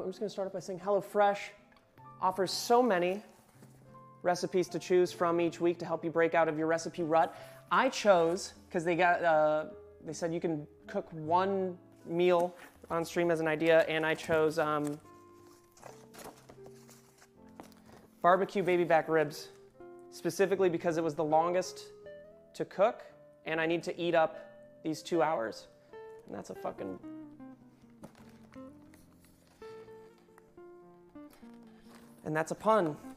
I'm just going to start off by saying HelloFresh offers so many recipes to choose from each week to help you break out of your recipe rut. I chose, because they said you can cook one meal on stream as an idea, and I chose barbecue baby back ribs, specifically because it was the longest to cook, and I need to eat up these 2 hours. And that's a fucking... And that's a pun.